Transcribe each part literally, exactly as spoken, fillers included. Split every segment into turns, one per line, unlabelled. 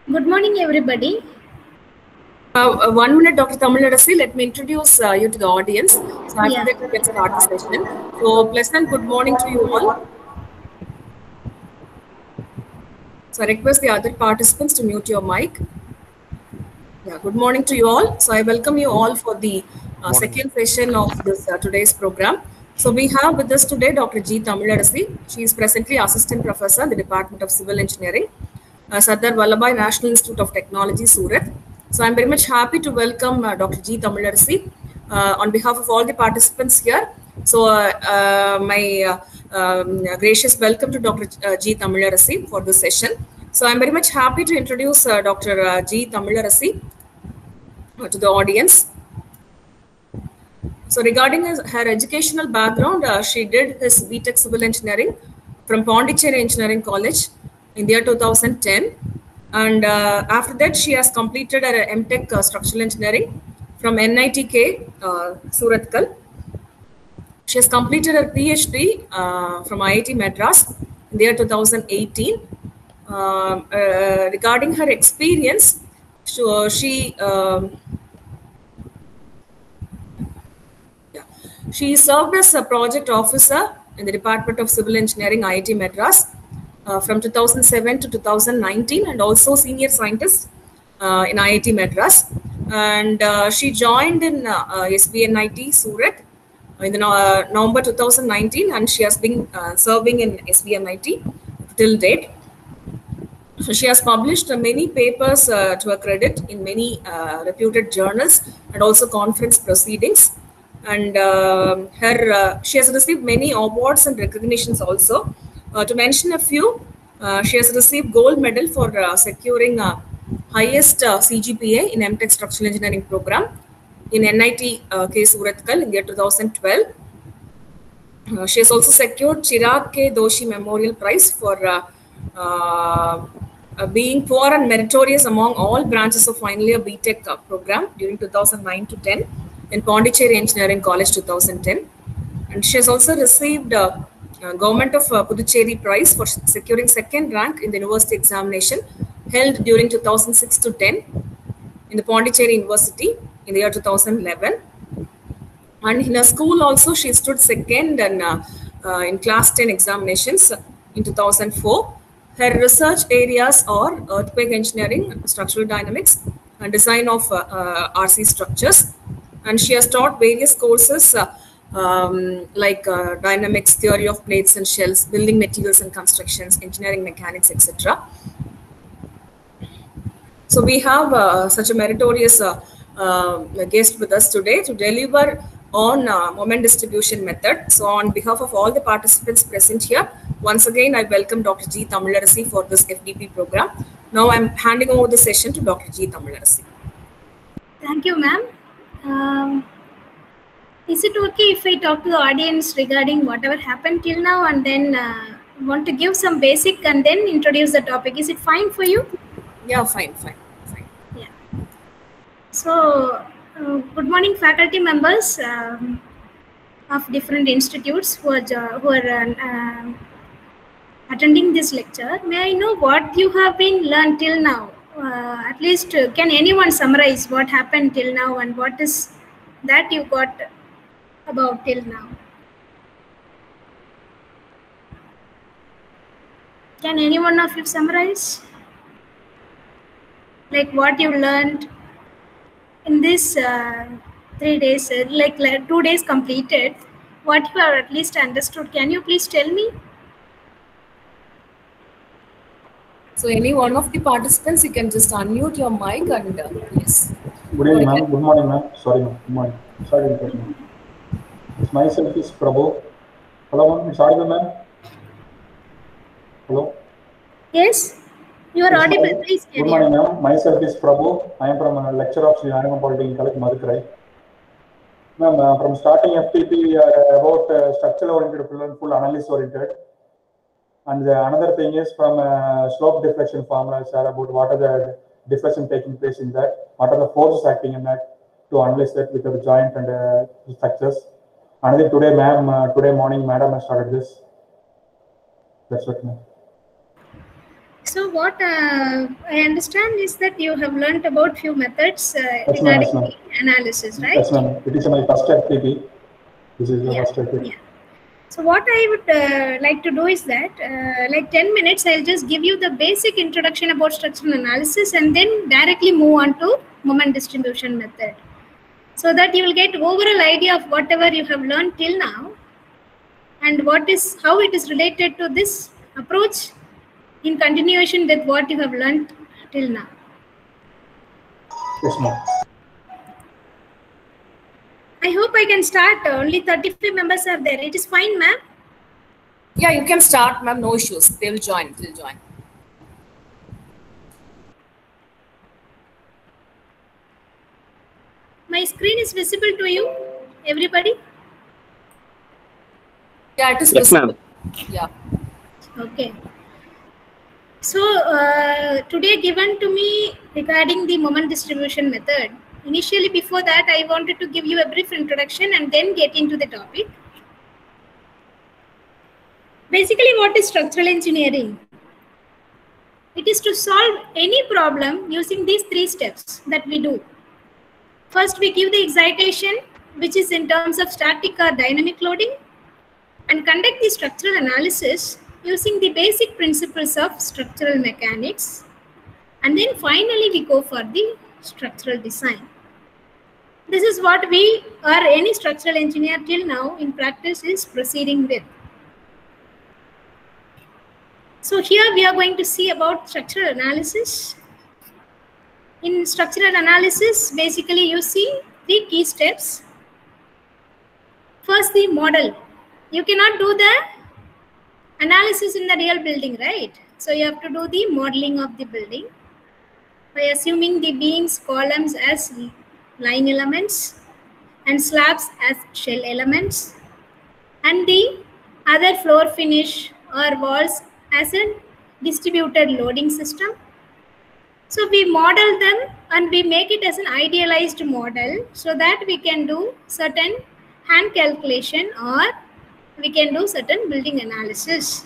Good morning, everybody.
Uh, one minute, Doctor Tamilarasi. Let me introduce uh, you to the audience. So after
Yeah.
that, we can start the session. So pleasant good morning to you all. So I request the other participants to mute your mic. Yeah, good morning to you all. So I welcome you all for the uh, second session of this uh, today's program. So we have with us today Doctor G. Tamilarasi. She is presently Assistant Professor in the Department of Civil Engineering, uh, Sardar Vallabhai National Institute of Technology, Surat. So I'm very much happy to welcome uh, Doctor G. Tamilarasi uh, on behalf of all the participants here. So uh, uh, my uh, um, gracious welcome to Doctor Uh, G. Tamilarasi for this session. So I'm very much happy to introduce uh, Doctor Uh, G. Tamilarasi to the audience. So regarding his, her educational background, uh, she did his B Tech Civil Engineering from Pondicherry Engineering College in the year two thousand ten. And uh, after that, she has completed her M Tech uh, Structural Engineering from N I T K, uh, Surathkal. She has completed her PhD uh, from I I T Madras in the year two thousand eighteen. Um, uh, regarding her experience, so she um, She served as a project officer in the Department of Civil Engineering, I I T Madras, uh, from two thousand seven to two thousand nineteen, and also senior scientist uh, in I I T Madras. And uh, she joined in uh, uh, S B N I T Surat in the, uh, November two thousand nineteen, and she has been uh, serving in S B N I T till date. So she has published uh, many papers uh, to her credit in many uh, reputed journals and also conference proceedings. And uh, her uh, she has received many awards and recognitions also. Uh, to mention a few, uh, she has received gold medal for uh, securing uh, highest uh, C G P A in M Tech Structural Engineering program in N I T uh, K Surathkal in the year two thousand twelve. Uh, she has also secured Chirag K. Doshi Memorial Prize for uh, uh, uh, being poor and meritorious among all branches of final year B Tech uh, program during two thousand nine to ten in Pondicherry Engineering College two thousand ten. And she has also received uh, uh, Government of uh, Puducherry Prize for securing second rank in the university examination held during two thousand six to ten in the Pondicherry University in the year two thousand eleven. And in her school also, she stood second and uh, uh, in class ten examinations in two thousand four. Her research areas are earthquake engineering, structural dynamics, and design of uh, uh, R C structures. And she has taught various courses uh, um, like uh, dynamics, theory of plates and shells, building materials and constructions, engineering mechanics, et cetera. So we have uh, such a meritorious uh, uh, guest with us today to deliver on uh, moment distribution method. So on behalf of all the participants present here, once again, I welcome Doctor G. Tamilarasi for this F D P program. Now I'm handing over the session to Doctor G. Tamilarasi.
Thank you, ma'am. Um, is it okay if I talk to the audience regarding whatever happened till now and then uh, want to give some basic and then introduce the topic? Is it fine for you?
Yeah, fine, fine, fine.
Yeah. So, uh, good morning, faculty members um, of different institutes who are, who are uh, uh, attending this lecture. May I know what you have been learned till now? Uh, at least, uh, can anyone summarize what happened till now and what is that you got about till now? Can any one of you summarize? Like what you learned in this uh, three days, uh, like, like two days completed, what you have at least understood. Can you please tell me?
So any one of the participants, you can just unmute your mic and uh, yes.
Good evening, ma'am. Good morning, ma'am. Sorry, ma'am. Good morning. Sorry, ma'am. It's myself is Prabhu. Hello, ma'am. It's audible, ma'am. Hello.
Yes, you are
It's
audible.
my,
Please carry
good morning, ma'am. Myself is Prabhu. I am from a lecturer of Sri Anandam Polytechnic College, Madurai. Ma'am, uh, from starting F T P uh, about uh, structural oriented full and full analysis oriented. And the, another thing is from uh, slope deflection formula, sir, about what are the deflection taking place in that, what are the forces acting in that to analyze that with the joint and uh, structures. Another today, ma'am, uh, today morning, madam has started this. That's what, ma'am.
So what uh, I understand is that you have learnt about few methods uh,
yes,
regarding
ma'am.
the analysis, right?
Yes, ma'am. It is my first F T P. This is the
Yeah.
first F T P.
Yeah. So what I would uh, like to do is that, uh, like ten minutes, I'll just give you the basic introduction about structural analysis and then directly move on to moment distribution method, so that you will get overall idea of whatever you have learned till now and what is how it is related to this approach in continuation with what you have learned till now.
Yes, ma'am.
I hope I can start. Only thirty-five members are there. It is fine, ma'am.
Yeah, you can start, ma'am. No issues. They will join. They'll join.
My screen is visible to you, everybody?
Yeah, it is
Yes,
visible.
ma'am.
Yeah.
Okay. So uh, today given to me regarding the moment distribution method. Initially, before that, I wanted to give you a brief introduction and then get into the topic. Basically, what is structural engineering? It is to solve any problem using these three steps that we do. First, we give the excitation, which is in terms of static or dynamic loading, and conduct the structural analysis using the basic principles of structural mechanics. And then finally, we go for the structural design. This is what we or any structural engineer till now in practice is proceeding with. So here we are going to see about structural analysis. In structural analysis, basically you see three key steps. First, the model. You cannot do the analysis in the real building, right? So you have to do the modeling of the building by assuming the beams, columns as line elements and slabs as shell elements, and the other floor finish or walls as a distributed loading system. So we model them and we make it as an idealized model so that we can do certain hand calculation or we can do certain building analysis.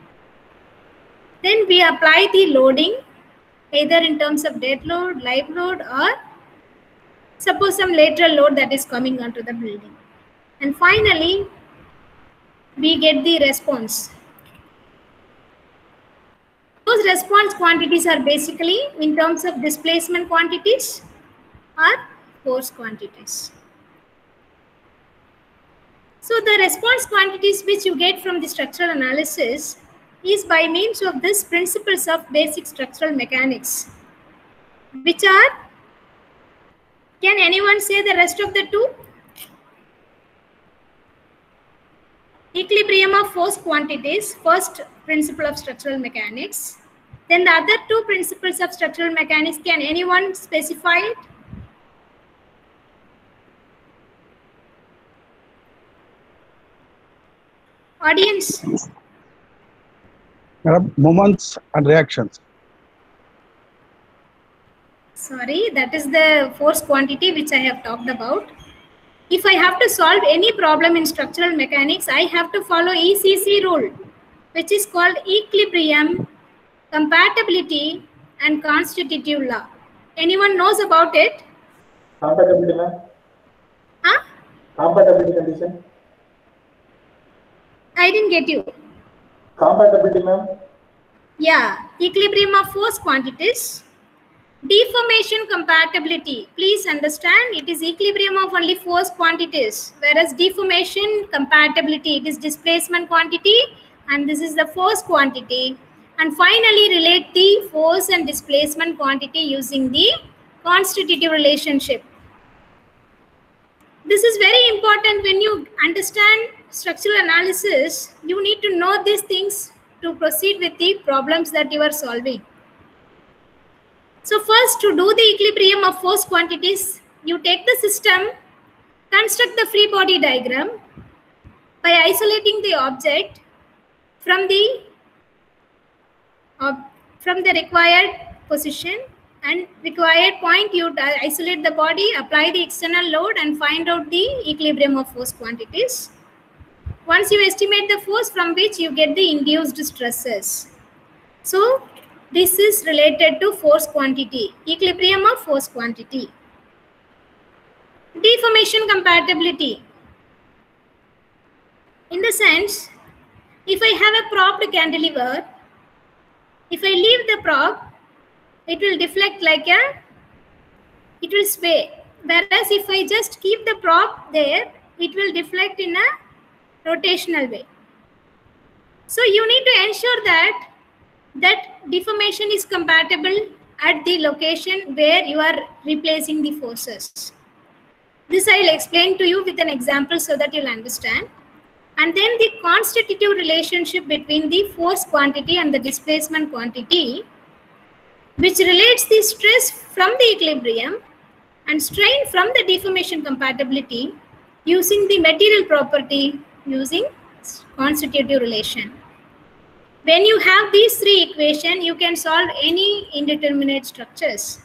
Then we apply the loading either in terms of dead load, live load, or suppose some lateral load that is coming onto the building. And finally, we get the response. Those response quantities are basically in terms of displacement quantities or force quantities. So the response quantities which you get from the structural analysis is by means of these principles of basic structural mechanics, which are, can anyone say the rest of the two? Equilibrium of force quantities, first principle of structural mechanics. Then the other two principles of structural mechanics, can anyone specify it? Audience.
Moments and reactions.
Sorry, that is the force quantity which I have talked about. If I have to solve any problem in structural mechanics, I have to follow E C C rule, which is called equilibrium, compatibility, and constitutive law. Anyone knows about it?
Compatibility, ma'am.
Huh?
Compatibility condition.
I didn't get you.
Compatibility, ma'am.
Yeah, equilibrium of force quantities. Deformation compatibility. Please understand, it is equilibrium of only force quantities, whereas deformation compatibility, it is displacement quantity, and this is the force quantity. And finally, relate the force and displacement quantity using the constitutive relationship. This is very important when you understand structural analysis. You need to know these things to proceed with the problems that you are solving. So first, to do the equilibrium of force quantities, you take the system, construct the free body diagram by isolating the object from the uh, from the required position and required point. You isolate the body, apply the external load, and find out the equilibrium of force quantities. Once you estimate the force from which you get the induced stresses. So This is related to force quantity, equilibrium of force quantity. Deformation compatibility. In the sense, if I have a propped cantilever, if I leave the prop, it will deflect like a, it will sway. Whereas if I just keep the prop there, it will deflect in a rotational way. So you need to ensure that that deformation is compatible at the location where you are replacing the forces. This I will explain to you with an example so that you will understand. And then the constitutive relationship between the force quantity and the displacement quantity, which relates the stress from the equilibrium and strain from the deformation compatibility using the material property using constitutive relation. When you have these three equations, you can solve any indeterminate structures.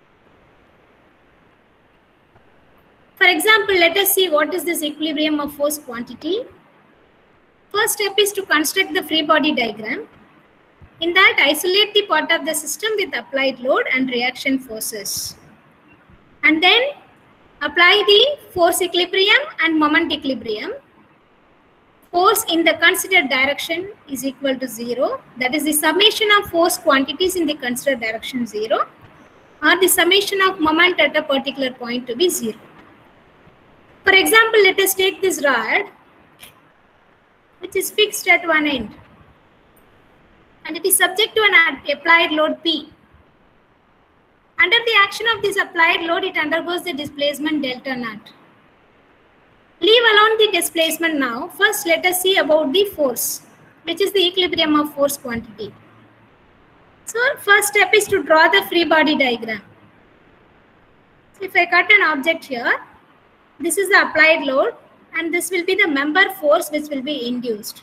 For example, let us see what is this equilibrium of force quantity. First step is to construct the free body diagram. In that, isolate the part of the system with applied load and reaction forces. And then apply the force equilibrium and moment equilibrium. Force in the considered direction is equal to zero. That is the summation of force quantities in the considered direction zero, or the summation of moment at a particular point to be zero. For example, let us take this rod, which is fixed at one end, and it is subject to an applied load P. Under the action of this applied load, it undergoes the displacement delta naught. Leave alone the displacement now. First, let us see about the force, which is the equilibrium of force quantity. So, first step is to draw the free body diagram. So, if I cut an object here, this is the applied load, and this will be the member force which will be induced.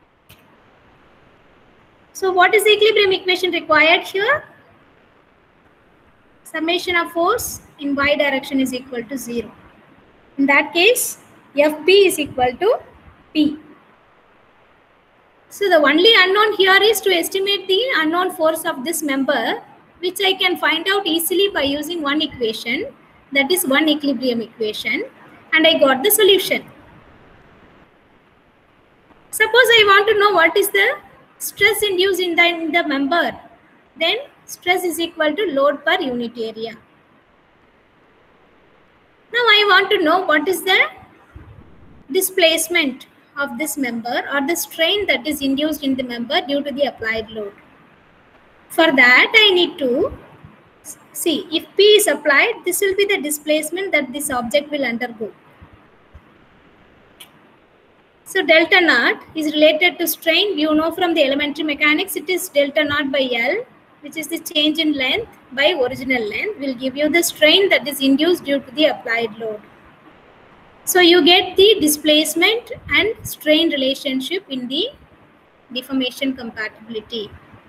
So, what is the equilibrium equation required here? Summation of force in y direction is equal to zero. In that case, F P is equal to P. So the only unknown here is to estimate the unknown force of this member, which I can find out easily by using one equation, that is one equilibrium equation, and I got the solution. Suppose I want to know what is the stress induced in the, in the member, then stress is equal to load per unit area. Now I want to know what is the displacement of this member or the strain that is induced in the member due to the applied load. For that, I need to see if P is applied, this will be the displacement that this object will undergo. So delta naught is related to strain. You know from the elementary mechanics, it is delta naught by L, which is the change in length by original length, will give you the strain that is induced due to the applied load. So you get the displacement and strain relationship in the deformation compatibility.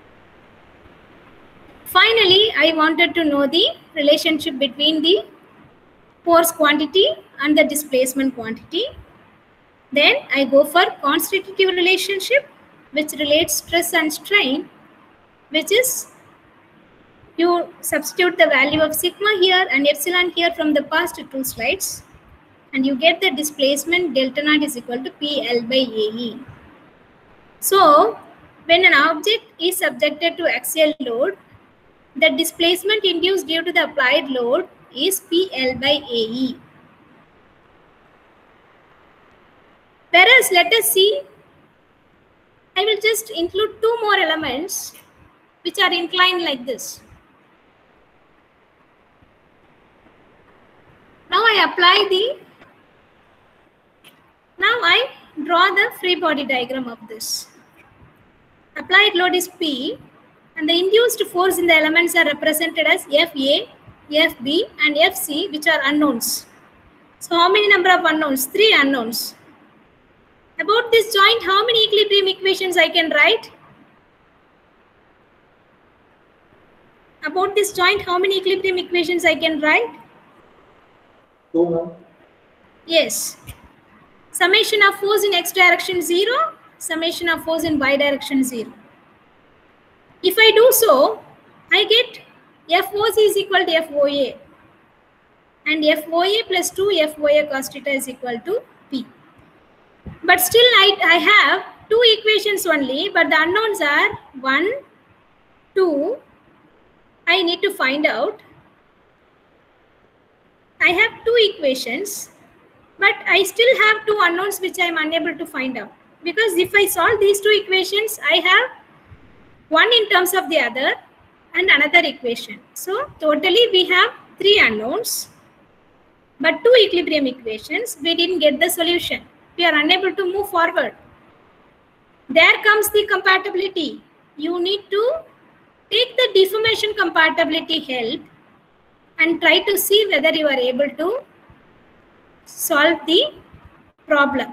Finally, I wanted to know the relationship between the force quantity and the displacement quantity. Then I go for constitutive relationship, which relates stress and strain, which is you substitute the value of sigma here and epsilon here from the past two slides, and you get the displacement delta naught is equal to P L by A E. So when an object is subjected to axial load, the displacement induced due to the applied load is P L by A E. Whereas let us see, I will just include two more elements which are inclined like this. Now I apply the, now I draw the free body diagram of this. Applied load is P and the induced force in the elements are represented as F A, F B and F C, which are unknowns. So how many number of unknowns? Three unknowns. About this joint, how many equilibrium equations I can write? About this joint, how many equilibrium equations I can write?
Two, ma'am.
Yes. Summation of force in x direction zero, summation of force in y direction zero. If I do so, I get F O C is equal to F O A. And F O A plus two F O A cos theta is equal to P. But still I, I have two equations only, but the unknowns are one, two. I need to find out. I have two equations, but I still have two unknowns which I am unable to find out. Because if I solve these two equations, I have one in terms of the other and another equation. So totally we have three unknowns, but two equilibrium equations. We didn't get the solution. We are unable to move forward. There comes the compatibility. You need to take the deformation compatibility help and try to see whether you are able to solve the problem.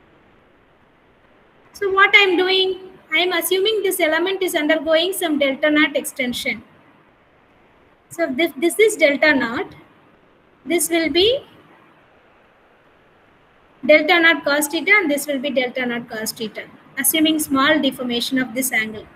So what I am doing, I am assuming this element is undergoing some delta naught extension. So this, this is delta naught. This will be delta naught cos theta and this will be delta naught cos theta, assuming small deformation of this angle.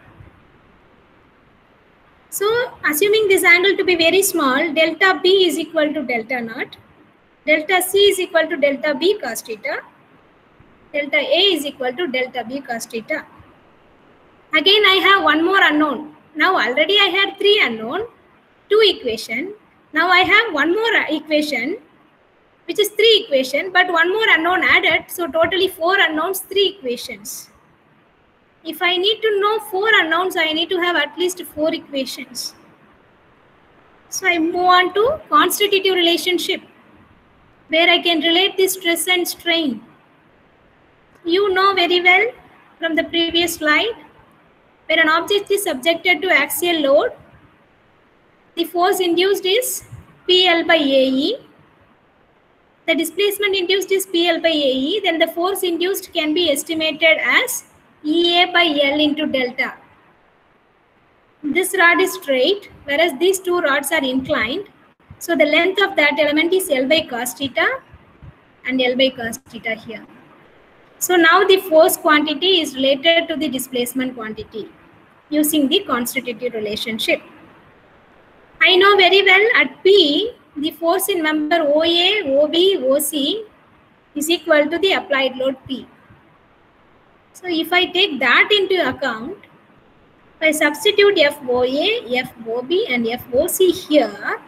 So assuming this angle to be very small, delta B is equal to delta naught, delta C is equal to delta B cos theta, delta A is equal to delta B cos theta. Again I have one more unknown. Now already I had three unknown, two equation. Now I have one more equation, which is three equation, but one more unknown added. So totally four unknowns, three equations. If I need to know four unknowns, I need to have at least four equations. So I move on to constitutive relationship, where I can relate the stress and strain. You know very well from the previous slide, where an object is subjected to axial load, the force induced is P L by A E. The displacement induced is P L by A E. Then the force induced can be estimated as E A by L into delta. This rod is straight, whereas these two rods are inclined. So the length of that element is L by cos theta and L by cos theta here. So now the force quantity is related to the displacement quantity using the constitutive relationship. I know very well at P, the force in member O A, O B, O C is equal to the applied load P. So if I take that into account, if I substitute F O A, F O B and F O C here,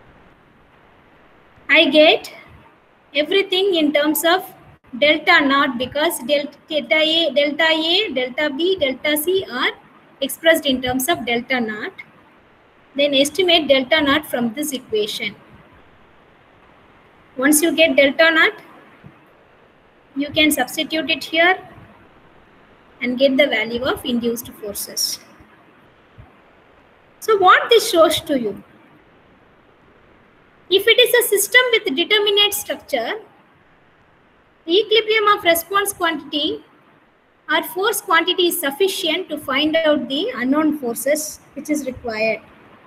I get everything in terms of delta naught, because delta A, delta A, delta B, delta C are expressed in terms of delta naught. Then estimate delta naught from this equation. Once you get delta naught, you can substitute it here and get the value of induced forces. So what this shows to you? If it is a system with determinate structure, the equilibrium of response quantity or force quantity is sufficient to find out the unknown forces which is required.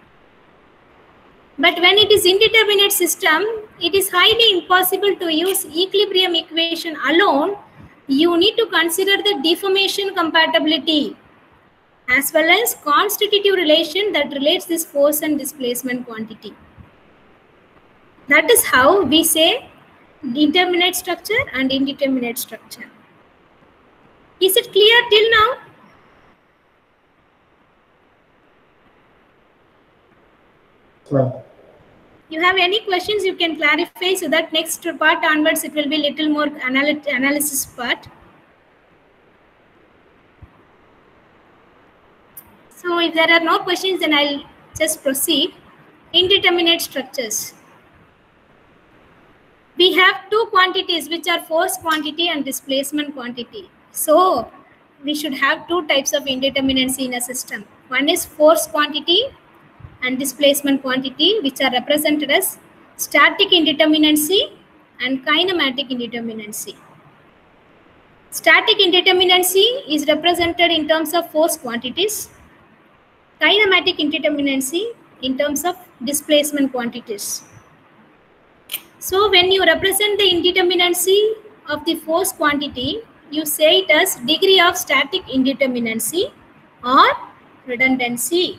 But when it is indeterminate system, it is highly impossible to use equilibrium equation alone. You need to consider the deformation compatibility as well as constitutive relation that relates this force and displacement quantity. That is how we say determinate structure and indeterminate structure. Is it clear till now?
Right.
You have any questions, you can clarify, so that next part onwards it will be little more anal analysis part. So if there are no questions, then I'll just proceed. Indeterminate structures. We have two quantities which are force quantity and displacement quantity. So we should have two types of indeterminacy in a system. One is force quantity and displacement quantity, which are represented as static indeterminacy and kinematic indeterminacy. Static indeterminacy is represented in terms of force quantities, kinematic indeterminacy in terms of displacement quantities. So when you represent the indeterminacy of the force quantity, you say it as degree of static indeterminacy or redundancy.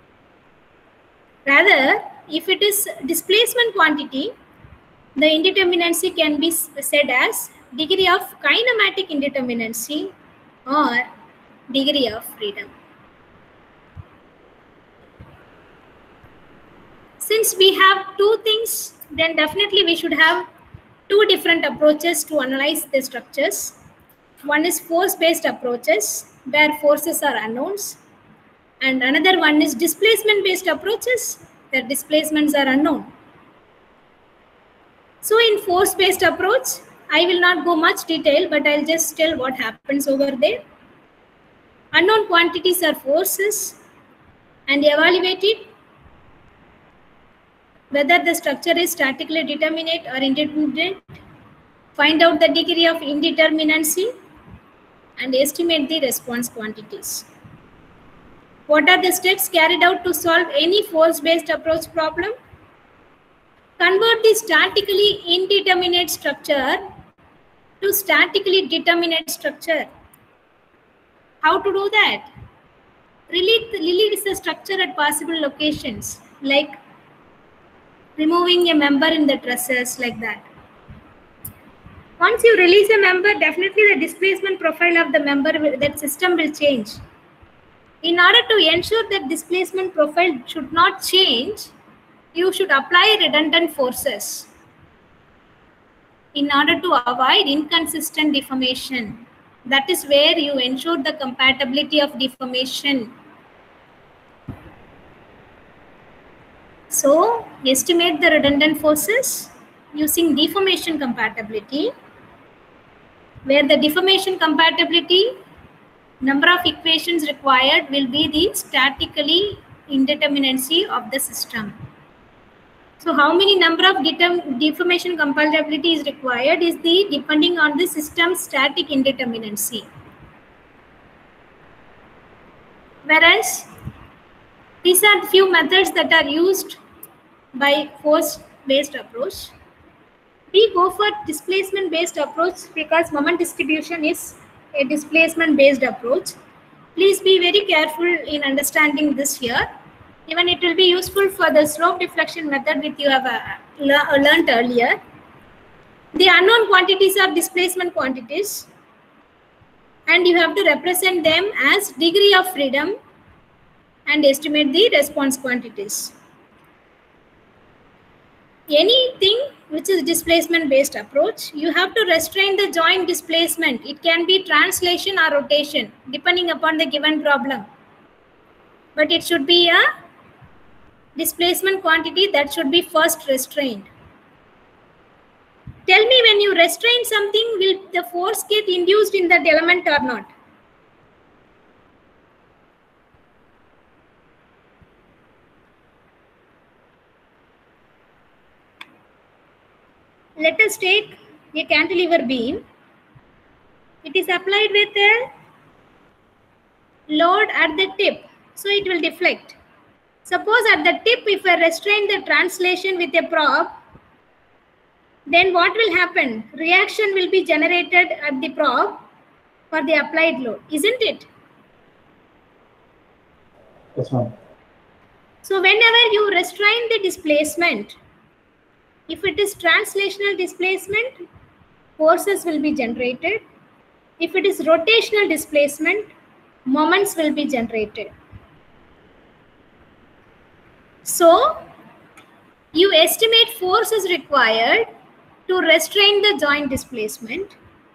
Rather, if it is displacement quantity, the indeterminacy can be said as degree of kinematic indeterminacy or degree of freedom. Since we have two things, then definitely we should have two different approaches to analyze the structures. One is force-based approaches, where forces are unknowns, and another one is displacement-based approaches, where displacements are unknown. So in force-based approach, I will not go much detail, but I'll just tell what happens over there. Unknown quantities are forces and evaluated whether the structure is statically determinate or indeterminate, find out the degree of indeterminacy, and estimate the response quantities. What are the steps carried out to solve any force-based approach problem? Convert the statically indeterminate structure to statically determinate structure. How to do that? Release the structure at possible locations, like removing a member in the trusses, like that. Once you release a member, definitely the displacement profile of the member, that system will change. In order to ensure that displacement profile should not change, you should apply redundant forces in order to avoid inconsistent deformation. That is where you ensure the compatibility of deformation. So, estimate the redundant forces using deformation compatibility, where the deformation compatibility number of equations required will be the statically indeterminacy of the system. So how many number of deformation compatibility is required is the depending on the system's static indeterminacy. Whereas these are few methods that are used by force-based approach. We go for displacement-based approach because moment distribution is a displacement-based approach. Please be very careful in understanding this here. Even it will be useful for the slope deflection method which you have uh, le learned earlier. The unknown quantities are displacement quantities, and you have to represent them as degree of freedom and estimate the response quantities. Anything which is displacement based approach, you have to restrain the joint displacement. It can be translation or rotation depending upon the given problem, but it should be a displacement quantity that should be first restrained. Tell me, when you restrain something, will the force get induced in that element or not? Let us take a cantilever beam. It is applied with a load at the tip, so it will deflect. Suppose at the tip, if I restrain the translation with a prop, then what will happen? Reaction will be generated at the prop for the applied load, isn't it?
Yes, ma'am.
So whenever you restrain the displacement, if it is translational displacement, forces will be generated. If it is rotational displacement, moments will be generated. So, you estimate forces required to restrain the joint displacement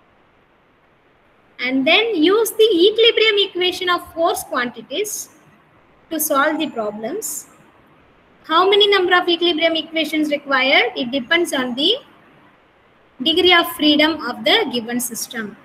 and then use the equilibrium equation of force quantities to solve the problems. How many number of equilibrium equations required? It depends on the degree of freedom of the given system.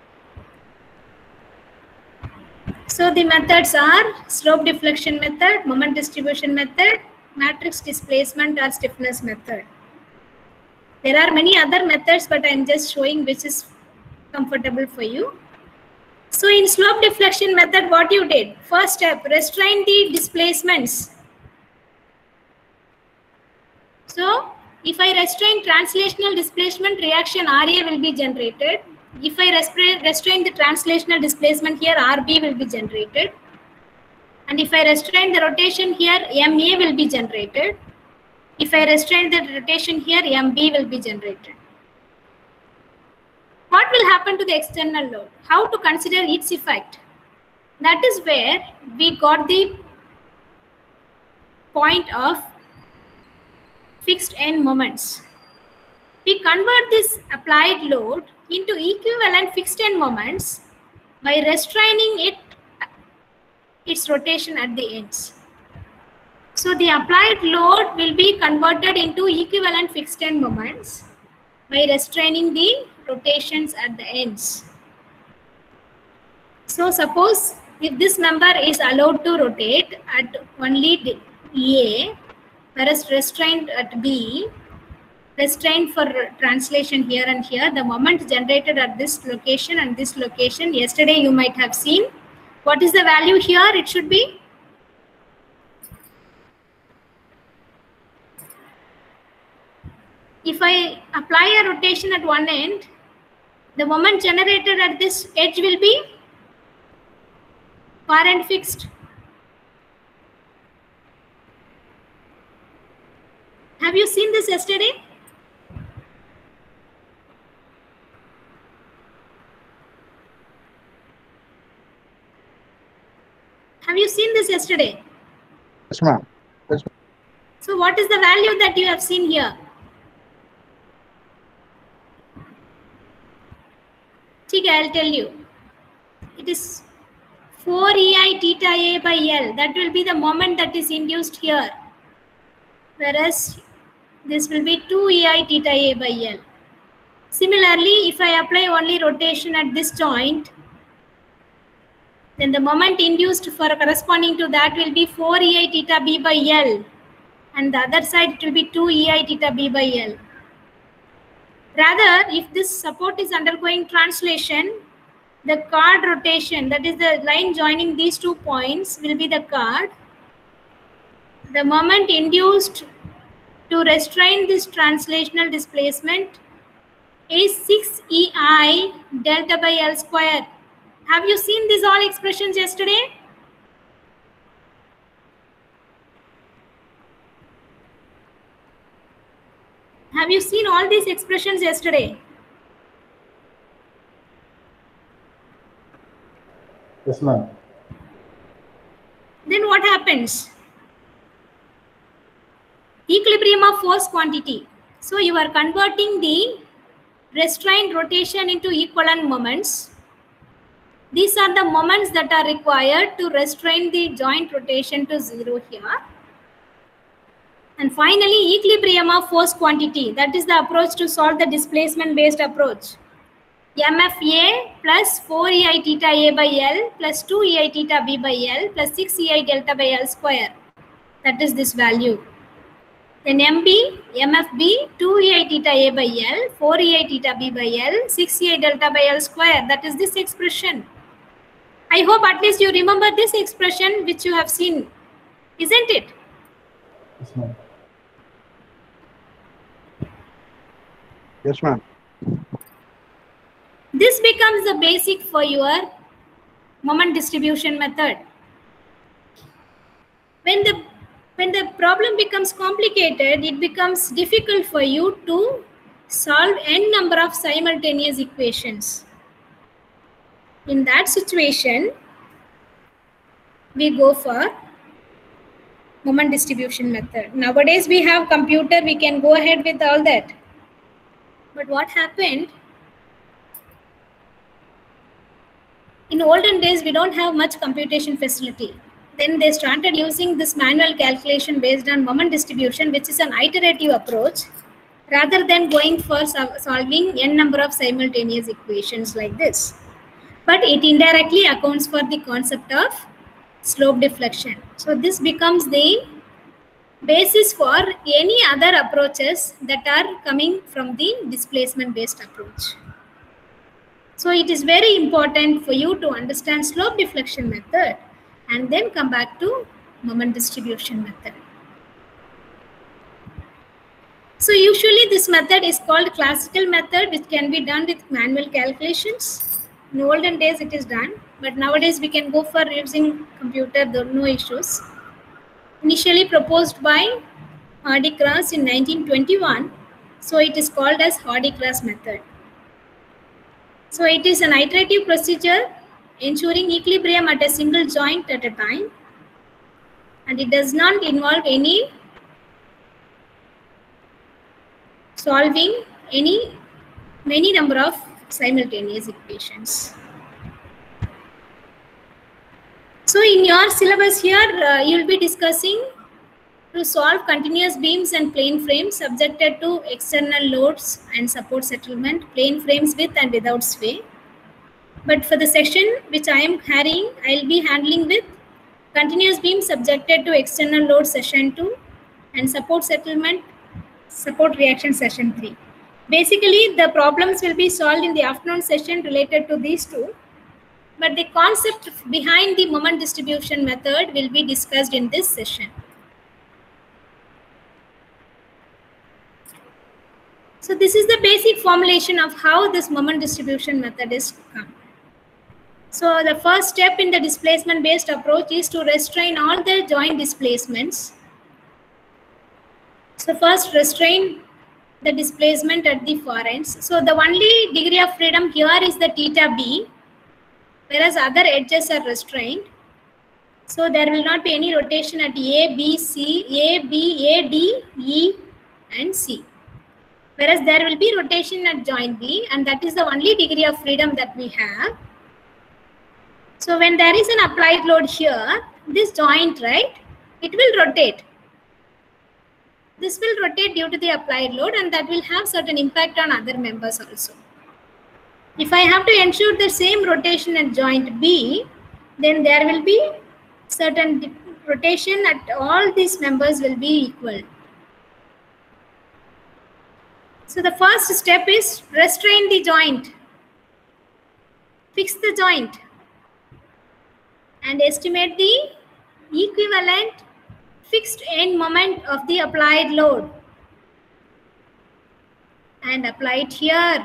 So the methods are slope deflection method, moment distribution method, matrix displacement or stiffness method. There are many other methods, but I am just showing which is comfortable for you. So in slope deflection method, what you did? First step, restrain the displacements. So if I restrain translational displacement, reaction R A will be generated. If I restrain the translational displacement here, R B will be generated. And if I restrain the rotation here, M A will be generated. If I restrain the rotation here, M B will be generated. What will happen to the external load? How to consider its effect? That is where we got the point of fixed end moments. We convert this applied load into equivalent fixed end moments by restraining it, its rotation at the ends. So the applied load will be converted into equivalent fixed end moments by restraining the rotations at the ends. So suppose if this member is allowed to rotate at only A, whereas restrained at B, restrained for translation here and here, the moment generated at this location and this location, yesterday you might have seen. What is the value here? It should be if I apply a rotation at one end, the moment generated at this edge will be far end fixed. Have you seen this yesterday? Have you seen this yesterday?
Yes, ma'am. Yes, ma'am.
So what is the value that you have seen here? Okay, I'll tell you. It is four E I theta A by L. That will be the moment that is induced here. Whereas this will be two E I theta A by L. Similarly, if I apply only rotation at this joint, then the moment induced for corresponding to that will be four E I theta B by L. And the other side it will be two E I theta B by L. Rather, if this support is undergoing translation, the chord rotation, that is the line joining these two points, will be the chord. The moment induced to restrain this translational displacement is six E I delta by L square. Have you seen these all expressions yesterday? Have you seen all these expressions yesterday?
Yes, ma'am.
Then what happens? Equilibrium of force quantity. So you are converting the restrained rotation into equivalent moments. These are the moments that are required to restrain the joint rotation to zero here. And finally, equilibrium of force quantity. That is the approach to solve the displacement based approach. M F A plus four E I theta A by L plus two E I theta B by L plus six E I delta by L square. That is this value. Then M B, M F B, two E I theta A by L, four E I theta B by L, six E I delta by L square. That is this expression. I hope at least you remember this expression which you have seen. Isn't it?
Yes, ma'am.
Yes, ma'am.
This becomes the basic for your moment distribution method. When the when the problem becomes complicated, it becomes difficult for you to solve n number of simultaneous equations. In that situation, we go for moment distribution method. Nowadays we have computer, we can go ahead with all that. But what happened? In olden days, we don't have much computation facility. Then they started using this manual calculation based on moment distribution, which is an iterative approach, rather than going for solving n number of simultaneous equations like this. But it indirectly accounts for the concept of slope deflection. So this becomes the basis for any other approaches that are coming from the displacement based approach. So it is very important for you to understand slope deflection method and then come back to moment distribution method. So usually this method is called classical method, which can be done with manual calculations. In olden days it is done. but nowadays we can go for using computer, there are no issues. Initially proposed by Hardy-Cras in nineteen twenty-one, so it is called as Hardy-Cras method. So it is an iterative procedure ensuring equilibrium at a single joint at a time, and it does not involve any solving any many number of simultaneous equations. So in your syllabus here, uh, you will be discussing to solve continuous beams and plane frames subjected to external loads and support settlement, plane frames with and without sway. But for the section which I am carrying, I will be handling with continuous beams subjected to external load session two and support settlement, support reaction session three. Basically, the problems will be solved in the afternoon session related to these two, but the concept behind the moment distribution method will be discussed in this session. So this is the basic formulation of how this moment distribution method is come. So the first step in the displacement based approach is to restrain all the joint displacements. So first restrain the displacement at the far ends. So the only degree of freedom here is the theta b, whereas other edges are restrained. So there will not be any rotation at A, B, C, A, B, A, D, E and C. Whereas there will be rotation at joint B, and that is the only degree of freedom that we have. So when there is an applied load here, this joint, right, it will rotate. This will rotate due to the applied load, and that will have certain impact on other members also. If I have to ensure the same rotation at joint B, then there will be certain rotation at all these members will be equal. So the first step is restrain the joint, fix the joint, and estimate the equivalent fixed end moment of the applied load and apply it here.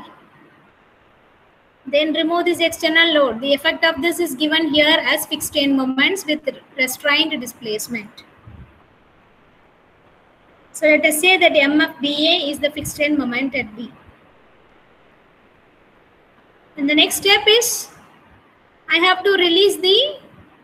Then remove this external load. The effect of this is given here as fixed end moments with restrained displacement. So let us say that M F B A is the fixed end moment at B. And the next step is I have to release the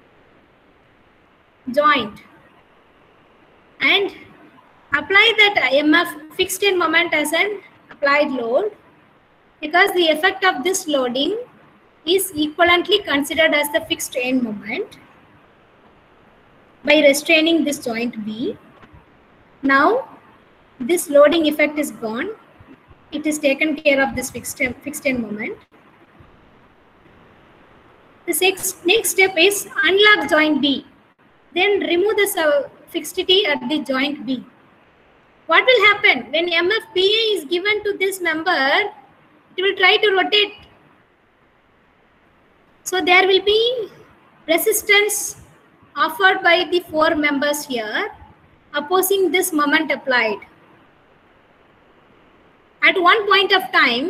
joint and apply that M F fixed end moment as an applied load, because the effect of this loading is equivalently considered as the fixed end moment by restraining this joint B. Now this loading effect is gone. It is taken care of this fixed end, fixed end moment. The next, next step is unlock joint B. Then remove the fixity at the joint B. What will happen when M F B A is given to this member? It will try to rotate. So there will be resistance offered by the four members here opposing this moment applied. At one point of time,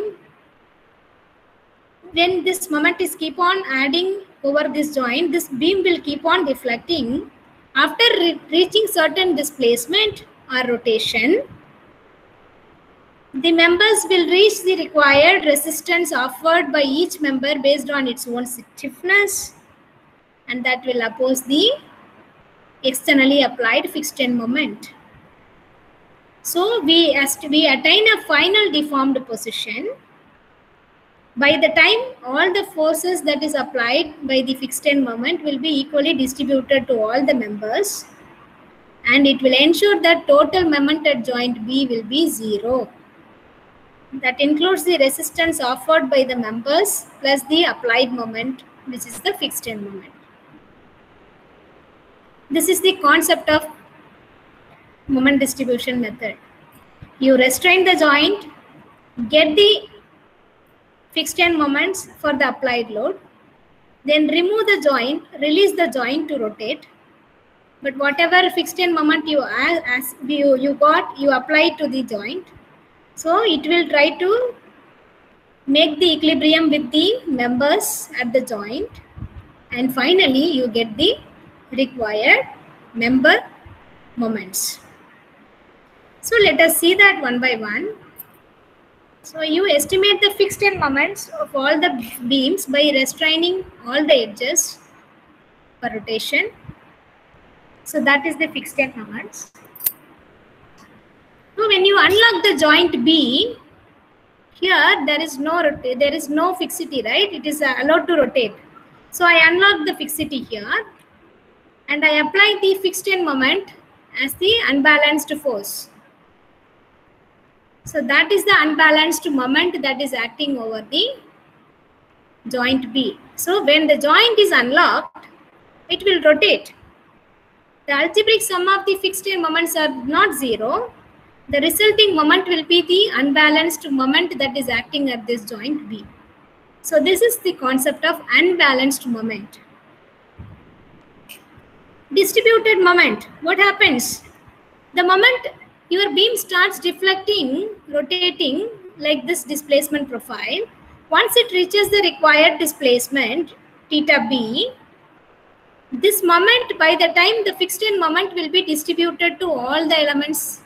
when this moment is keep on adding over this joint, this beam will keep on deflecting. After re reaching certain displacement or rotation, the members will reach the required resistance offered by each member based on its own stiffness, and that will oppose the externally applied fixed end moment. So we, as to, we attain a final deformed position by the time all the forces that is applied by the fixed end moment will be equally distributed to all the members, and it will ensure that total moment at joint B will be zero. That includes the resistance offered by the members plus the applied moment, which is the fixed end moment. This is the concept of moment distribution method. You restrain the joint, get the fixed end moments for the applied load, then remove the joint, release the joint to rotate. But whatever fixed end moment you, as you, you got, you apply to the joint. So it will try to make the equilibrium with the members at the joint, And finally, you get the required member moments. So let us see that one by one. So you estimate the fixed end moments of all the beams by restraining all the edges for rotation. So that is the fixed end moments. So when you unlock the joint B, here there is no there is no fixity, right? It is allowed to rotate. So I unlock the fixity here and I apply the fixed end moment as the unbalanced force. So that is the unbalanced moment that is acting over the joint B. So when the joint is unlocked, it will rotate. The algebraic sum of the fixed end moments are not zero. The resulting moment will be the unbalanced moment that is acting at this joint B. So this is the concept of unbalanced moment. Distributed moment. What happens? The moment your beam starts deflecting, rotating like this displacement profile, once it reaches the required displacement, theta B, this moment, by the time the fixed end moment will be distributed to all the elements,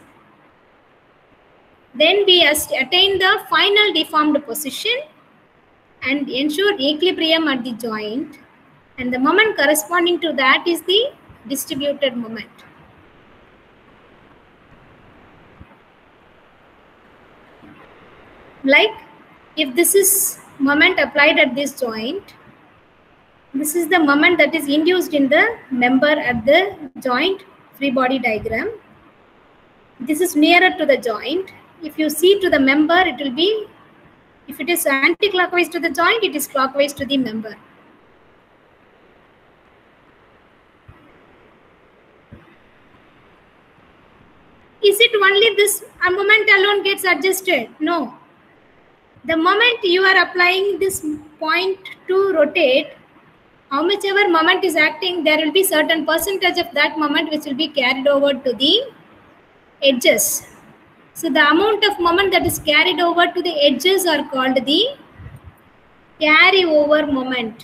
then we attain the final deformed position and ensure equilibrium at the joint, and the moment corresponding to that is the distributed moment. Like if this is moment applied at this joint, this is the moment that is induced in the member at the joint free body diagram. This is nearer to the joint. If you see to the member, it will be, if it is anti-clockwise to the joint, it is clockwise to the member. Is it only this a moment alone gets adjusted? No. The moment you are applying this point to rotate, how much ever moment is acting, there will be certain percentage of that moment which will be carried over to the edges. So the amount of moment that is carried over to the edges are called the carry over moment,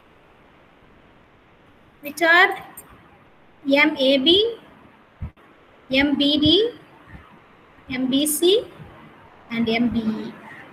which are M A B, M B D, M B C and M B E.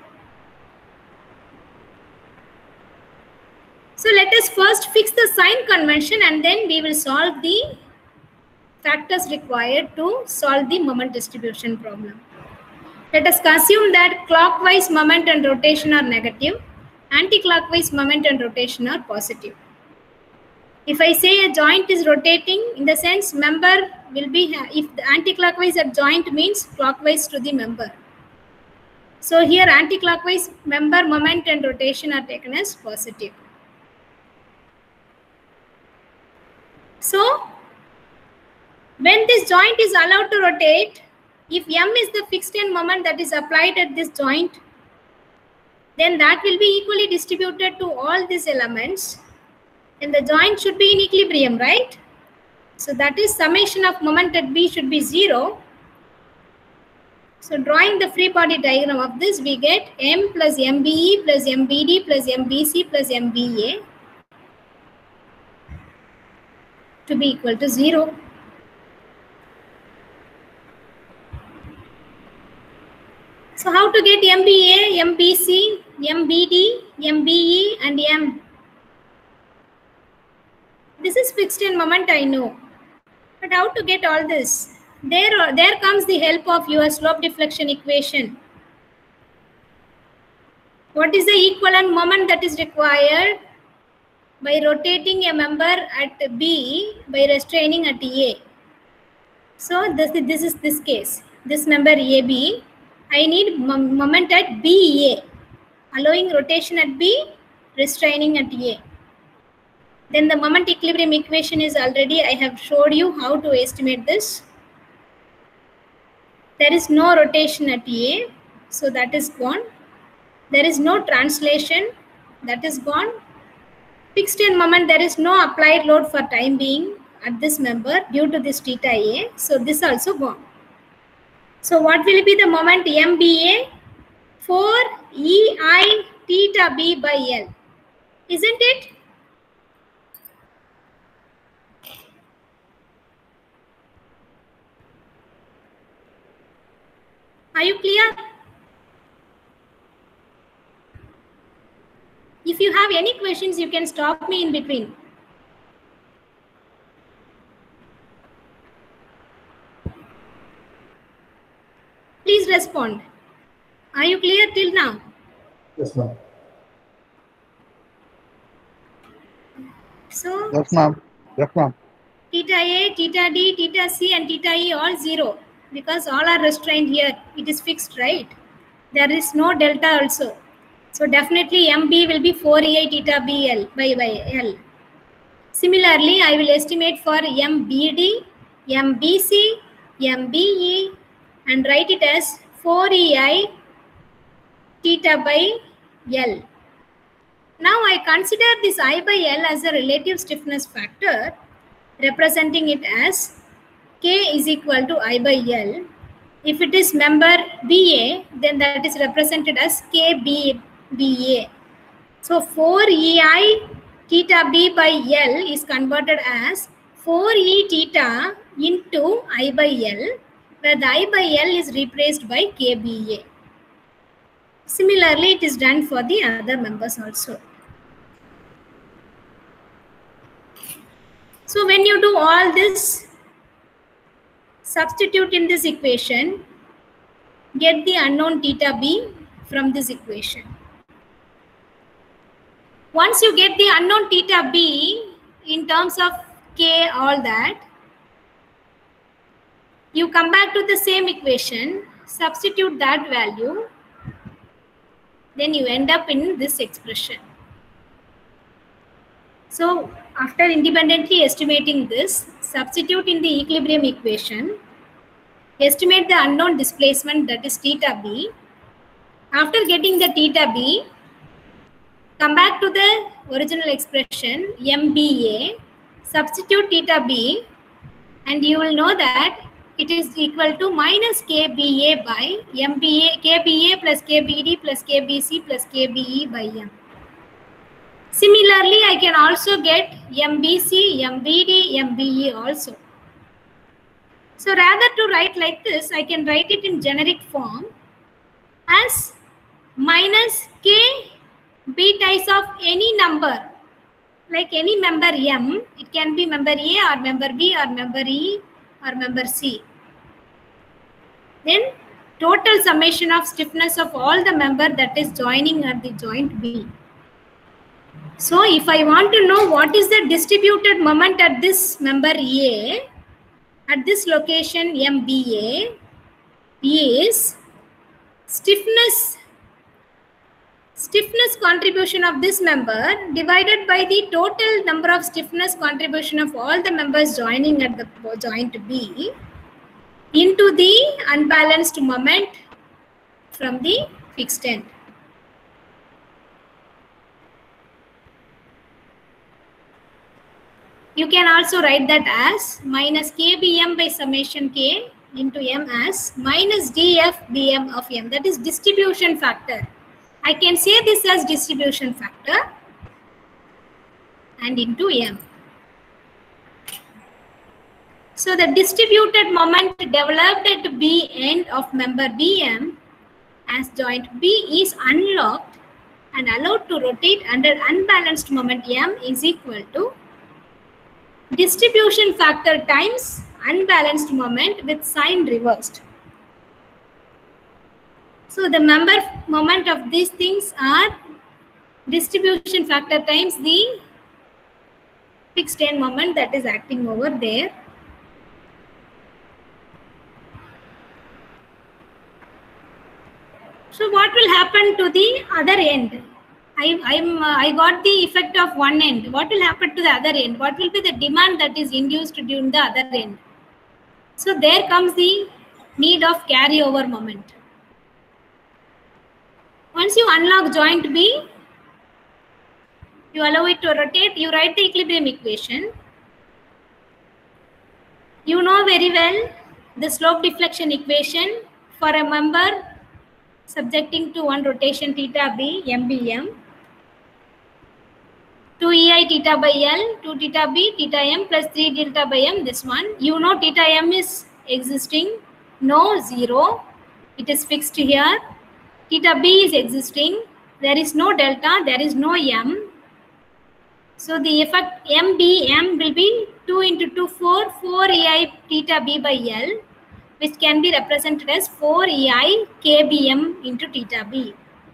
So let us first fix the sign convention and then we will solve the factors required to solve the moment distribution problem. Let us assume that clockwise moment and rotation are negative, anti-clockwise moment and rotation are positive. If I say a joint is rotating, in the sense member will be, if the anti-clockwise at joint means clockwise to the member. So here anti-clockwise member moment and rotation are taken as positive. So when this joint is allowed to rotate, if M is the fixed end moment that is applied at this joint, then that will be equally distributed to all these elements and the joint should be in equilibrium, right? So that is summation of moment at B should be zero. So drawing the free body diagram of this, we get M plus M B E plus M B D plus M B C plus M B A to be equal to zero. So how to get M B A, M B C, M B D, M B E and M? This is fixed end moment, I know. But how to get all this? There, there comes the help of your slope deflection equation. What is the equivalent moment that is required by rotating a member at B by restraining at A? So this, this is this case. This member A B, I need moment at B A, allowing rotation at B, restraining at A. Then the moment equilibrium equation is already, I have showed you how to estimate this. There is no rotation at A, so that is gone. There is no translation, that is gone. Fixed end moment, there is no applied load for time being at this member due to this theta A, so this also gone. So what will be the moment M B A? four E I theta B by L, isn't it? Are you clear? If you have any questions, you can stop me in between. Please respond. Are you clear till now?
Yes, ma'am.
So,
Yes, ma'am. Yes, ma'am.
theta A, theta D, theta C and theta E all zero because all are restrained here. It is fixed, right? There is no delta also. So definitely M B will be four E I theta B L by, by L. Similarly, I will estimate for M B D, M B C, M B E and write it as four E I theta by L. Now I consider this I by L as a relative stiffness factor, representing it as K is equal to I by L. If it is member B A, then that is represented as K B A. So four E I theta B by L is converted as four E theta into I by L, where the I by L is replaced by K B A. Similarly, it is done for the other members also. So when you do all this, substitute in this equation, get the unknown theta B from this equation. Once you get the unknown theta B in terms of K, all that, you come back to the same equation, substitute that value, then you end up in this expression. So after independently estimating this, substitute in the equilibrium equation, estimate the unknown displacement, that is theta B. After getting the theta B, come back to the original expression M B A, substitute theta B, and you will know that it is equal to minus K B A by M B A, K B A plus K B D plus K B C plus K B E by M. Similarly, I can also get M B C, M B D, M B E also. So rather to write like this, I can write it in generic form as minus K betimes of any number, like any member M. It can be member A or member B or member E or member C. Then total summation of stiffness of all the member that is joining at the joint B. So if I want to know what is the distributed moment at this member A, at this location M B A, is stiffness, stiffness contribution of this member divided by the total number of stiffness contribution of all the members joining at the joint B into the unbalanced moment from the fixed end. You can also write that as minus K B M by summation K into M as minus D F B M of M. That is distribution factor. I can say this as distribution factor and into M. So the distributed moment developed at B end of member B M as joint B is unlocked and allowed to rotate under unbalanced moment M is equal to distribution factor times unbalanced moment with sign reversed. So the member moment of these things are distribution factor times the fixed end moment that is acting over there. So what will happen to the other end? I, I'm, uh, I got the effect of one end. What will happen to the other end? What will be the demand that is induced during the other end? So there comes the need of carryover moment. Once you unlock joint B, you allow it to rotate, you write the equilibrium equation. You know very well the slope deflection equation for a member subjecting to one rotation theta B, M B M. two E I theta by L, two theta B, theta M plus three delta by M, this one. You know theta M is existing, no zero. It is fixed here. Theta B is existing. There is no delta, there is no M. So the effect M B M will be two into two, four, four E I theta B by L, which can be represented as four E I K B M into theta B.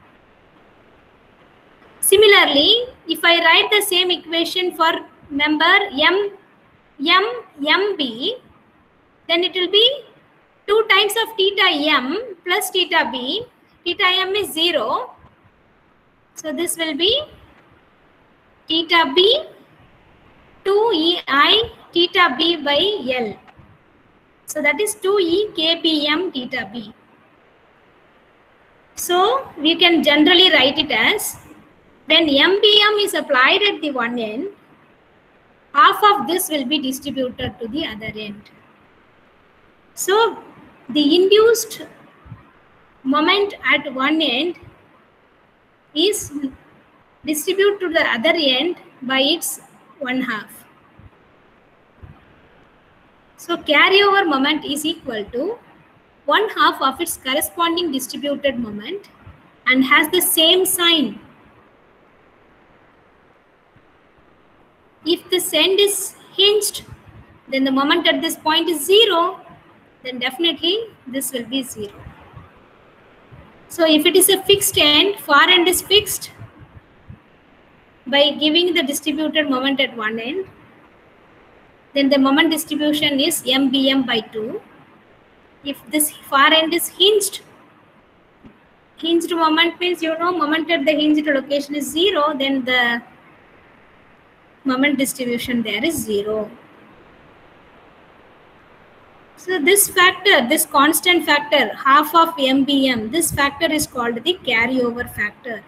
Similarly, if I write the same equation for member M, M, M B, then it will be two times of theta M plus theta B. Theta M is zero. So this will be theta B two E I theta B by L. So that is two E K B M theta B. So we can generally write it as when M B M is applied at the one end, half of this will be distributed to the other end. So the induced moment at one end is distributed to the other end by its one half. So carryover moment is equal to one half of its corresponding distributed moment and has the same sign. If this end is hinged, then the moment at this point is zero, then definitely this will be zero. So if it is a fixed end, far end is fixed by giving the distributed moment at one end, then the moment distribution is M B M by two. If this far end is hinged, hinged moment means, you know, moment at the hinged location is zero, then the moment distribution there is zero. So this factor, this constant factor, half of M B M, this factor is called the carryover factor.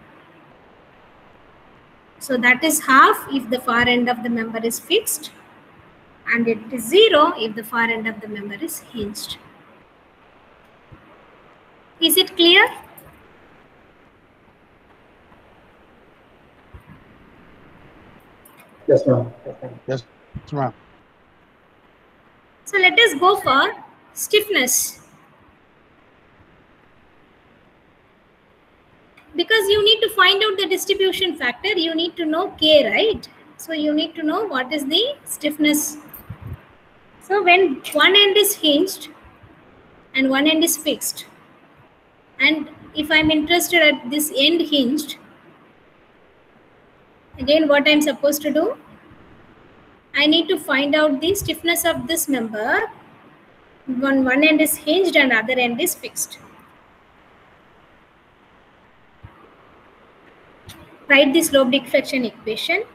So that is half if the far end of the member is fixed, and it is zero if the far end of the member is hinged. Is it clear?
Yes, ma'am.
Yes, ma'am.
So let us go for stiffness. Because you need to find out the distribution factor, you need to know K, right? So you need to know what is the stiffness. So when one end is hinged and one end is fixed, and if I'm interested at this end hinged, again what I'm supposed to do, I need to find out the stiffness of this member when one end is hinged and other end is fixed. Write the slope deflection equation.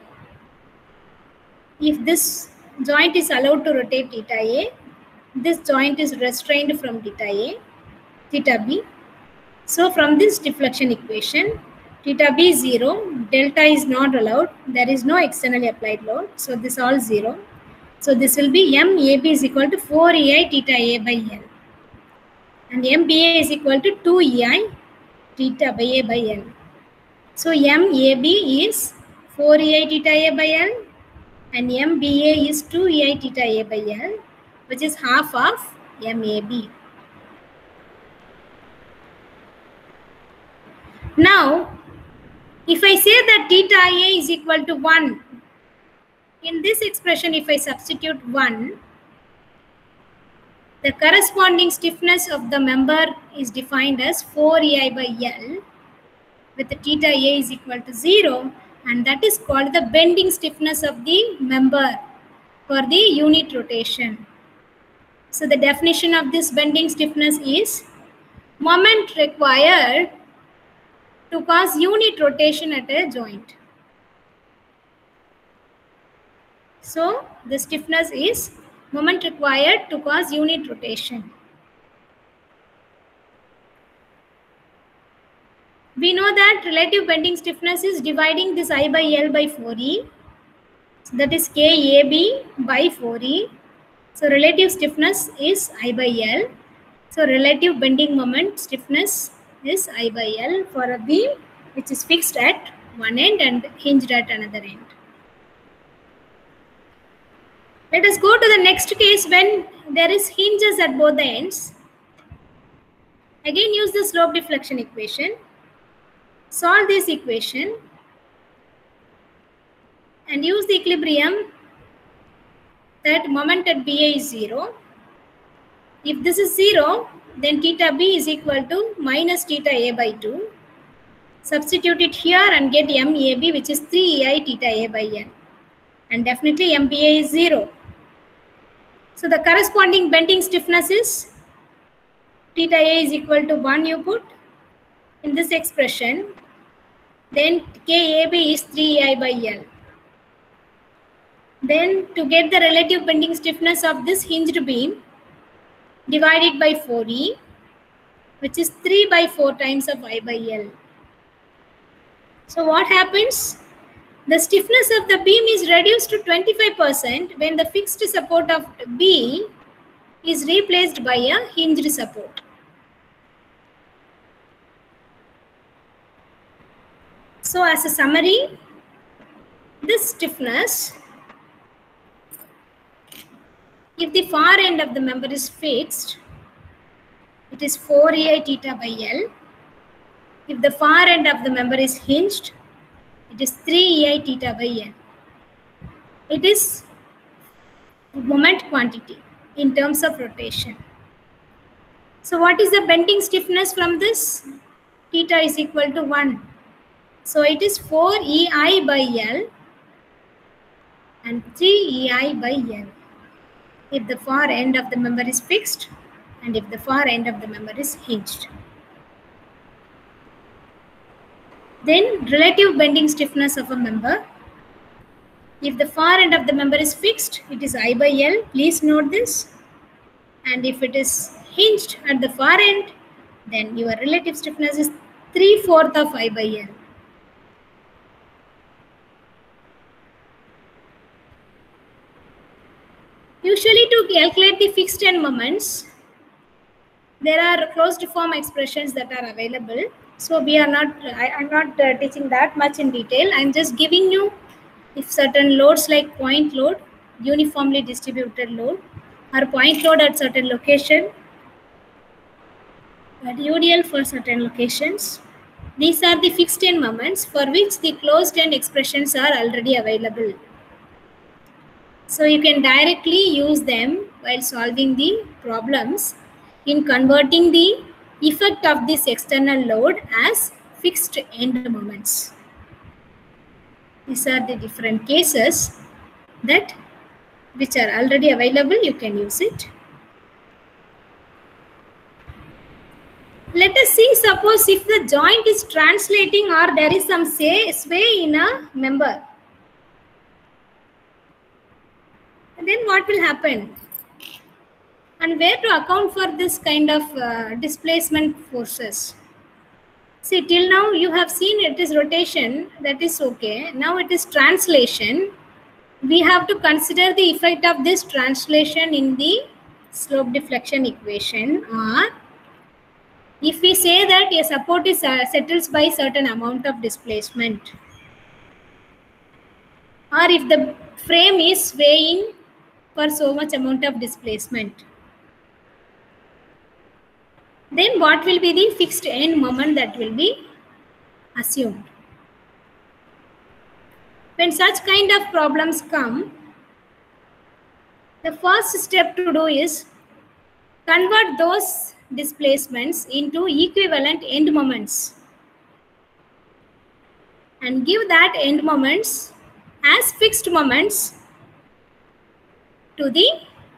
If this joint is allowed to rotate theta A, this joint is restrained from theta A, theta B. So from this deflection equation, theta B is zero, delta is not allowed, there is no externally applied load, so this all zero. So this will be M A B is equal to four E I theta A by L, and M B A is equal to two E I theta by A by L. So M A B is four E I theta A by L, and M B A is two E I theta A by L, which is half of M A B. Now, if I say that theta A is equal to one, in this expression if I substitute one, the corresponding stiffness of the member is defined as four E I by L, with the theta A is equal to zero, and that is called the bending stiffness of the member for the unit rotation. So the definition of this bending stiffness is moment required to cause unit rotation at a joint. So the stiffness is moment required to cause unit rotation. We know that relative bending stiffness is dividing this I by L by four E. So that is K A B by four E. So relative stiffness is I by L. So relative bending moment stiffness is I by L for a beam which is fixed at one end and hinged at another end. Let us go to the next case when there is hinges at both the ends. Again, use the slope deflection equation. Solve this equation and use the equilibrium that moment at B A is zero. If this is zero, then theta B is equal to minus theta A by two. Substitute it here and get M A B, which is three E I theta A by N. And definitely M B A is zero. So the corresponding bending stiffness is theta A is equal to one you put in this expression. Then K A B is three E I by L. Then to get the relative bending stiffness of this hinged beam, divide it by four E, which is three by four times of I by L. So what happens? The stiffness of the beam is reduced to twenty-five percent when the fixed support of B is replaced by a hinged support. So as a summary, this stiffness, if the far end of the member is fixed, it is four E I theta by L. If the far end of the member is hinged, it is three E I theta by N. It is moment quantity in terms of rotation. So what is the bending stiffness from this? Theta is equal to one. So it is four E I by L and three E I by N. If the far end of the member is fixed and if the far end of the member is hinged. Then relative bending stiffness of a member. If the far end of the member is fixed, it is I by L. Please note this. And if it is hinged at the far end, then your relative stiffness is three fourths of I by L. Usually to calculate the fixed end moments, there are closed form expressions that are available. So we are not, I am not uh, teaching that much in detail. I am just giving you if certain loads like point load, uniformly distributed load, or point load at certain location, but U D L for certain locations. These are the fixed end moments for which the closed end expressions are already available. So you can directly use them while solving the problems in converting the effect of this external load as fixed end moments. These are the different cases that which are already available. You can use it. Let us see, suppose if the joint is translating or there is some say, sway in a member. And then what will happen? And where to account for this kind of uh, displacement forces? See, till now you have seen it is rotation, that is okay. Now it is translation. We have to consider the effect of this translation in the slope deflection equation, or if we say that a support is uh, settles by certain amount of displacement, or if the frame is swaying for so much amount of displacement, then what will be the fixed end moment that will be assumed? When such kind of problems come, the first step to do is convert those displacements into equivalent end moments and give that end moments as fixed moments to the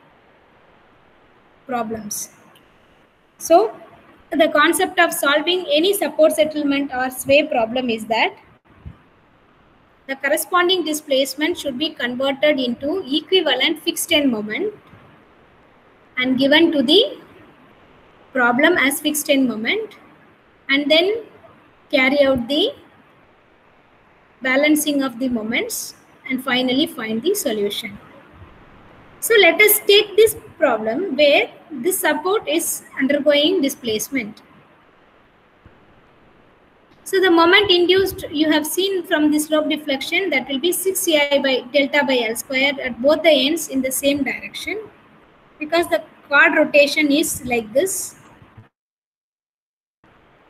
problems. So the concept of solving any support settlement or sway problem is that the corresponding displacement should be converted into equivalent fixed end moment and given to the problem as fixed end moment, and then carry out the balancing of the moments and finally find the solution. So let us take this problem where this support is undergoing displacement. So the moment induced, you have seen from the slope deflection, that will be six E I by delta by L square at both the ends in the same direction, because the quad rotation is like this.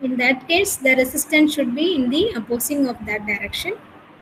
In that case, the resistance should be in the opposing of that direction.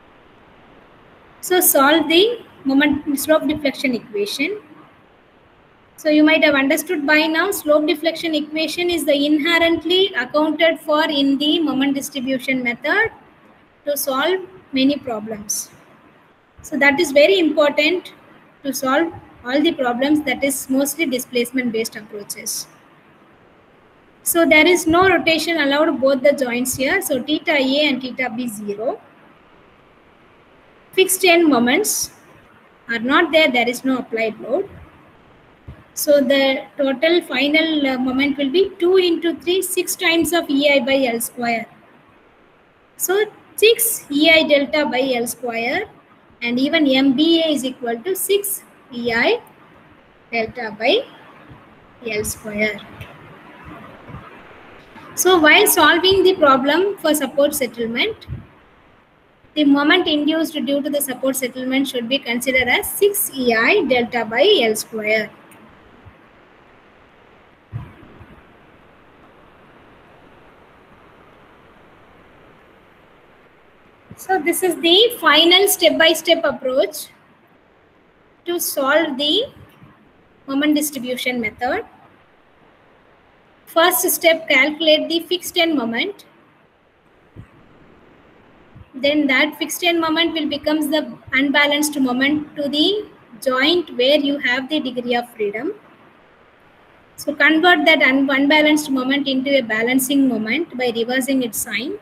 So solve the moment slope deflection equation. So you might have understood by now, slope deflection equation is the inherently accounted for in the moment distribution method to solve many problems. So that is very important to solve all the problems, that is mostly displacement based approaches. So there is no rotation allowed both the joints here. So theta A and theta B zero. Fixed end moments are not there, there is no applied load. So the total final uh, moment will be two into three, six times of E I by L square. So six E I delta by L square, and even M B A is equal to six E I delta by L square. So while solving the problem for support settlement, the moment induced due to the support settlement should be considered as six E I delta by L square. So this is the final step-by-step approach to solve the moment distribution method. First step, calculate the fixed end moment. Then that fixed end moment will become the unbalanced moment to the joint where you have the degree of freedom. So convert that un unbalanced moment into a balancing moment by reversing its sign.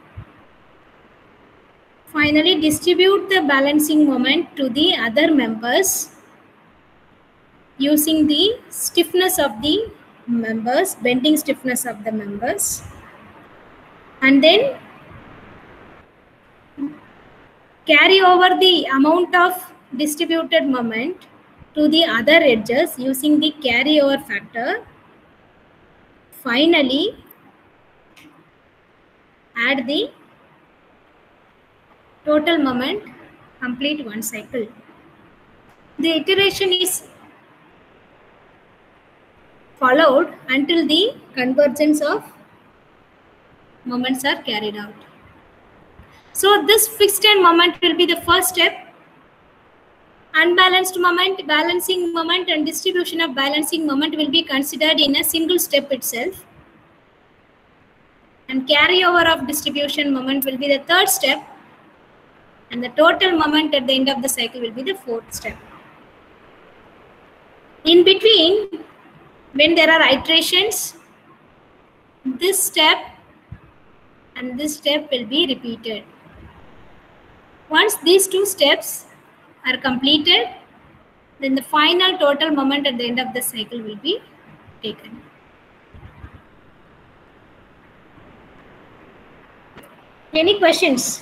Finally, distribute the balancing moment to the other members using the stiffness of the members, bending stiffness of the members, and then carry over the amount of distributed moment to the other edges using the carryover factor. Finally, add the total moment, complete one cycle. The iteration is followed until the convergence of moments are carried out. So this fixed end moment will be the first step. Unbalanced moment, balancing moment, and distribution of balancing moment will be considered in a single step itself. And carryover of distribution moment will be the third step. And the total moment at the end of the cycle will be the fourth step. In between, when there are iterations, this step and this step will be repeated. Once these two steps are completed, then the final total moment at the end of the cycle will be taken. Any questions?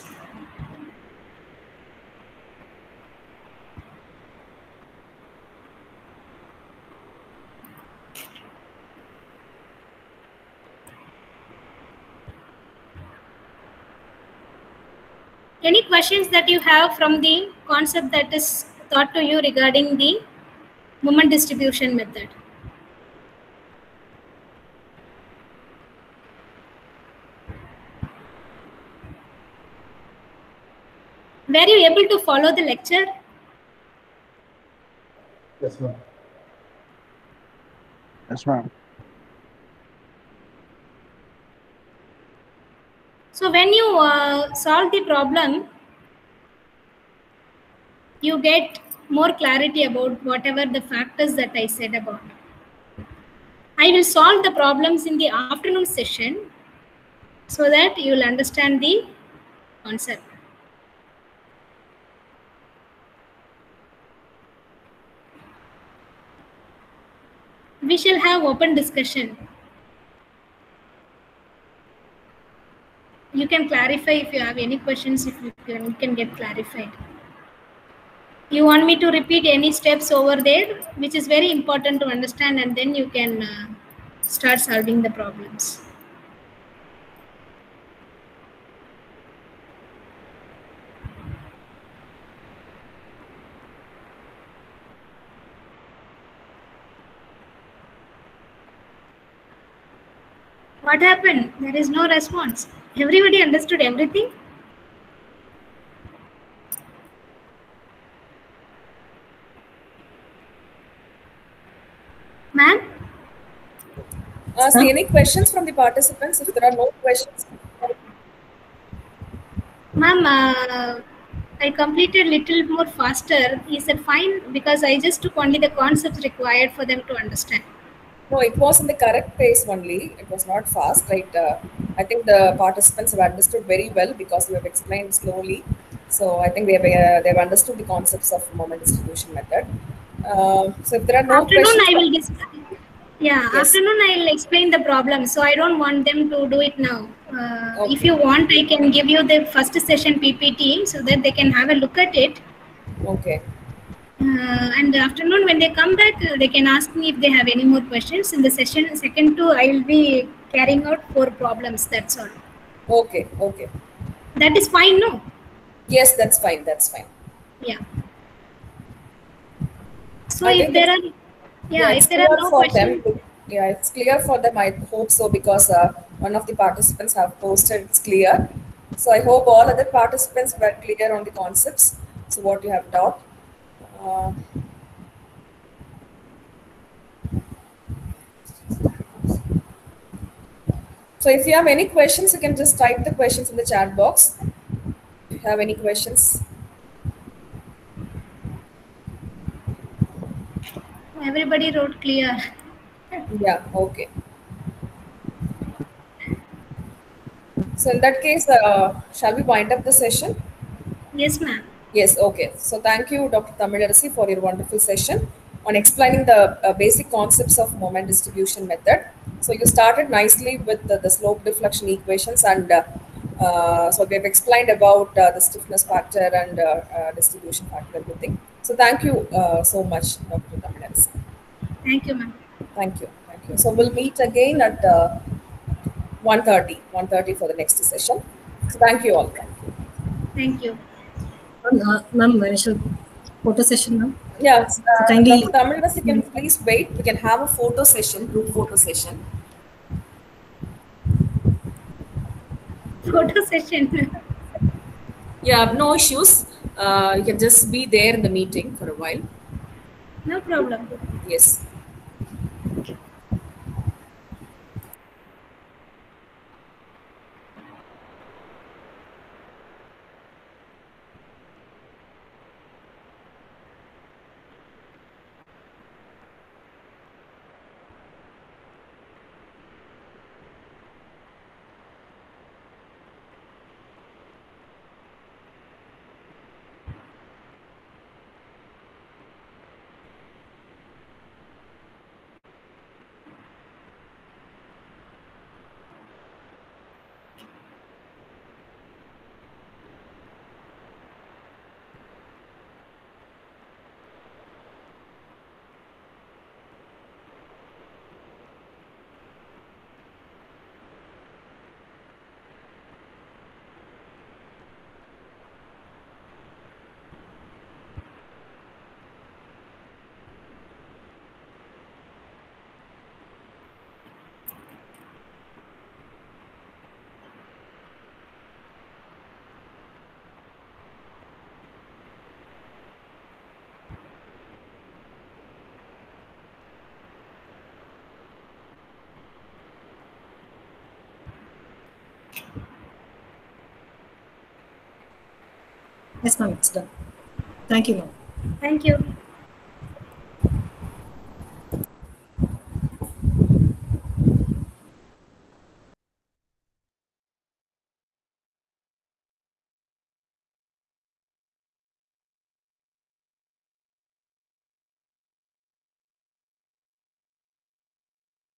Any questions that you have from the concept that is taught to you regarding the moment distribution method? Were you able to follow the lecture?
Yes, ma'am.
Yes, ma'am.
So when you uh, solve the problem, you get more clarity about whatever the factors that I said about. I will solve the problems in the afternoon session so that you will understand the concept. We shall have open discussion. You can clarify if you have any questions, if you can, you can get clarified. You want me to repeat any steps over there, which is very important to understand, and then you can uh, start solving the problems. What happened? There is no response. Everybody understood everything? Ma'am?
Uh, so any questions from the participants? If there are no questions.
Ma'am, uh, I completed little more faster. Is it fine? Because I just took only the concepts required for them to understand.
No, it was in the correct pace only. It was not fast, right? Uh, I think the participants have understood very well because we have explained slowly. So I think they have uh, they have understood the concepts of moment distribution method. Uh, so if there are no
Afternoon,
questions,
I will dis- yeah,
yes.
afternoon I will explain the problem. So I don't want them to do it now. Uh,
Okay.
If you want, I can give you the first session P P T so that they can have a look at it.
Okay.
Uh, and the afternoon, when they come back, uh, they can ask me if they have any more questions. In the session, second two, I will be carrying out four problems. That's all.
Okay. Okay.
That is fine, no?
Yes, that's fine. That's fine.
Yeah. So
I
if
think
there
it's,
are,
yeah,
yeah,
it's
if there are
clear
no
for
questions,
them. Yeah, it's clear for them. I hope so because uh, one of the participants have posted it's clear. So I hope all other participants were clear on the concepts. So what you have taught. Uh, so if you have any questions, you can just type the questions in the chat box. If you have any questions.
everybody wrote clear.
Yeah, okay. So in that case, uh, shall we wind up the session?
Yes, ma'am.
Yes, okay. So thank you, Doctor Tamilarasi, for your wonderful session on explaining the uh, basic concepts of moment distribution method. So you started nicely with the, the slope deflection equations, and uh, uh, so we have explained about uh, the stiffness factor and uh, uh, distribution factor, everything. So thank you uh, so much, Doctor Tamilarasi.
Thank you, ma'am.
Thank you, thank you. So we'll meet again at uh, one thirty for the next session. So thank you all.
Thank you.
Uh, ma'am, initial photo session, ma'am.
Yeah,
So
uh,
kindly-
Doctor Tamilarasi, can please wait. We can have a photo session, group photo session.
Photo session.
Yeah, no issues. Uh, you can just be there in the meeting for a while.
No problem.
Yes.
Yes, ma'am, it's done. Thank you, ma'am.
Thank you.